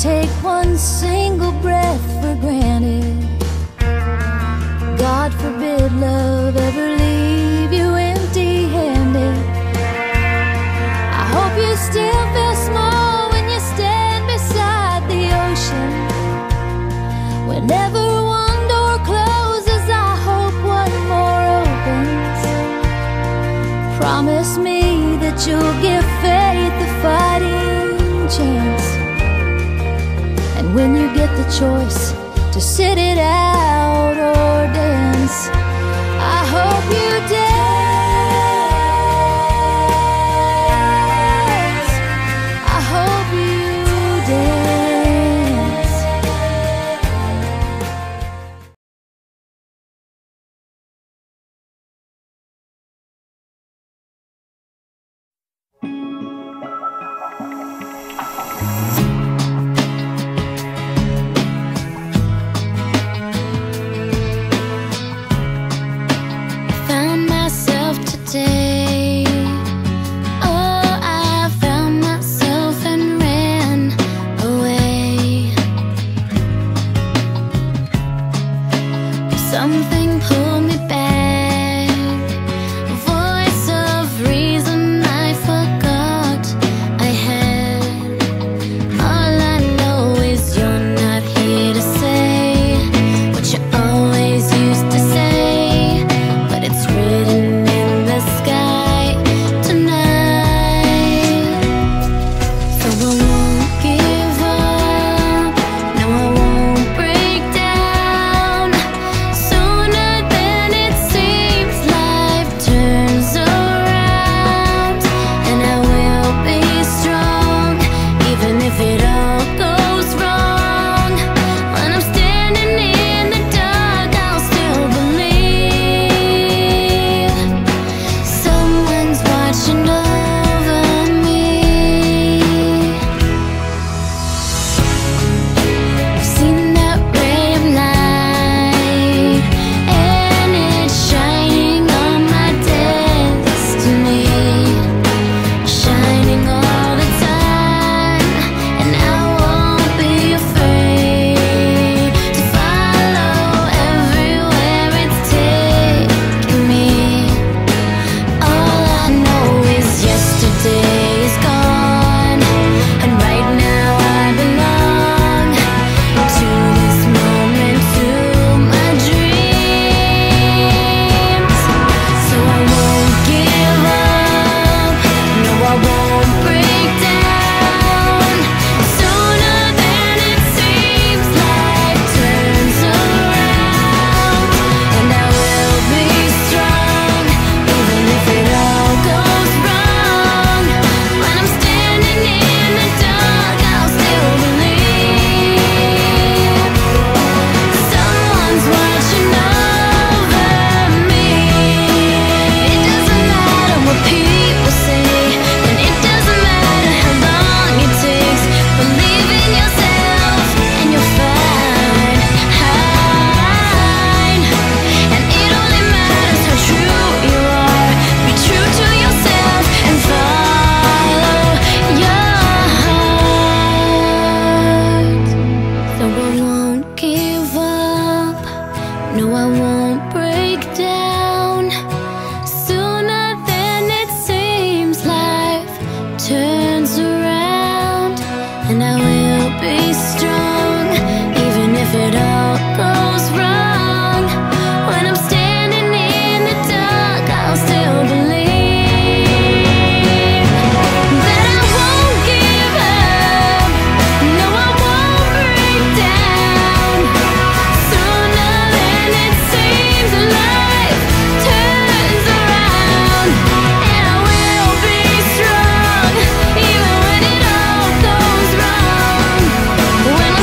take one single breath for granted. God forbid love ever leave you empty-handed. I hope you still feel small when you stand beside the ocean. Whenever one door closes, I hope one more opens. Promise me that you'll give faith a fighting chance. And when you get the choice to sit it out or dance, I hope you dance. I hope you dance. Found myself today. Oh, I found myself and ran away. Something pulled me back. A voice of reason I forgot I had. All I know is you're not here to say what you always used to say, but it's written in the sky tonight. So I won't give up, no I won't break down. Sooner than it seems, life turns around, and I will be strong, even if it all goes wrong. When I'm standing in the dark, I'll still believe someone's watching over me. I've seen that ray of light, and it's shining on my destiny, shining all the time, and I won't be afraid to follow everywhere it's taking me. All I know is yesterday is gone, and right now I belong to this moment, to my dreams. So I won't give up, no I won't break down. Sooner than it seems, life turns around, and I will be strong, even if it all goes wrong. When I'm standing in the dark, I'll still believe someone's watching over me. It doesn't matter what people say, and it doesn't matter how long it takes. Believe in yourself and you'll find, and it only matters how true you are. Be true to yourself and follow your heart. So I won't give up, no I won't break down. Sooner than it seems, life turns around, and I will be strong, even if it all goes wrong. When I'm standing in the dark, I'll still believe that I won't give up, no I won't break down. Sooner than it seems, life turns around, and I will be strong, even when it all goes wrong. When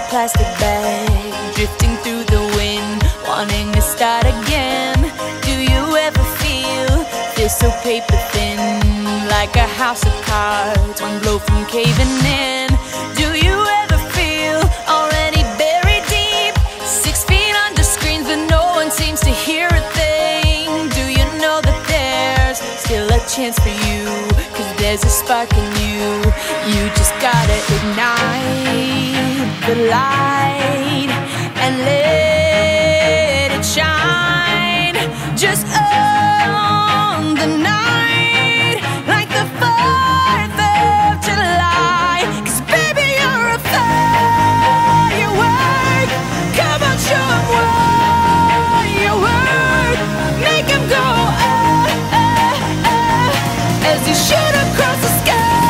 plastic bag, drifting through the wind, wanting to start again. Do you ever feel so paper thin, like a house of cards, one blow from caving in? Do you ever feel already buried deep, 6 feet under screens, but no one seems to hear a thing? Do you know that there's still a chance for you, 'cause there's a spark in you? You just gotta ignite the light and let it shine. Just on the night, like the 4th of July. 'Cause baby, you're a firework. Come on, show 'em what you work. Make 'em go as you shoot across the sky.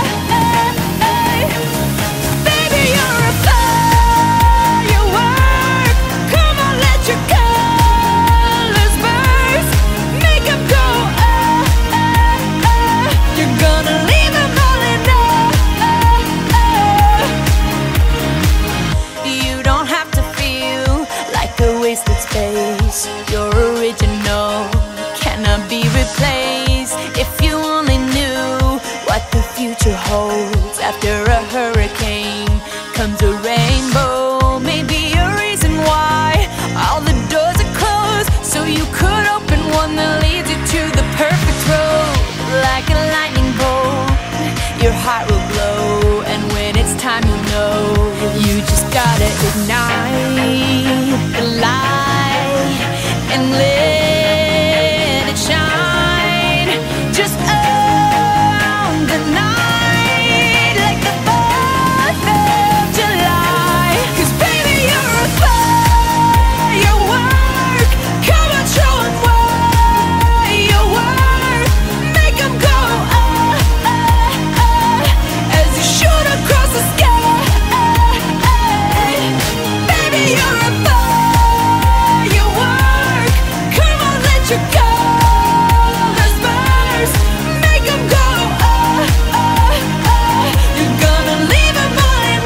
Baby, you're a firework. Come on, let your colors burst. Make 'em go you're gonna leave 'em all in You don't have to feel like a wasted space. You're original, cannot be replaced. If you only knew what the future holds. After a hurricane comes a rainbow. Maybe a reason why all the doors are closed, so you could open one that leads you to the perfect road. Like a lightning bolt, your heart will glow, and when it's time you'll know. You just gotta ignite the light and let it shine. Just on the night, like the 4th of July. 'Cause baby, you're a firework. Come on, show 'em what you work. Make 'em go as you shoot across the sky. Baby, you're a firework. Come on, let your colors burst. Make 'em go you're gonna leave 'em all in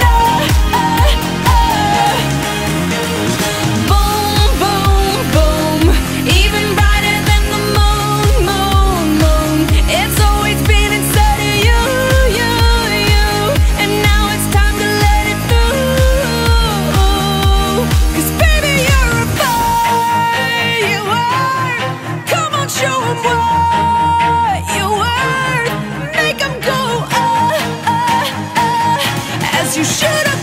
Boom, boom, boom. Even brighter than the moon, moon, moon. It's always been inside of you, you, you. And now it's time to let it through. 'Cause baby, you're a firework. Come on, show 'em what you worth. Make 'em go as you shoot up